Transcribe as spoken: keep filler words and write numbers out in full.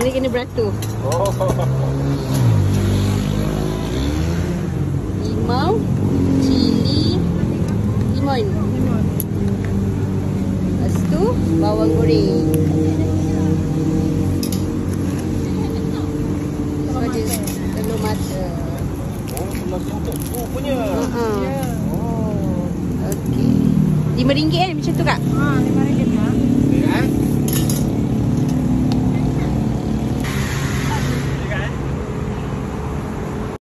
Hari kena beratur. Oh. Limau, cili, limon. Lepas tu bawang goreng. So ada telur mata. Oh, telur untuk tu punya. Uh-huh. Ya. Oh. Okey. lima ringgit kan macam tu kak? Ha, lima ringgit kan.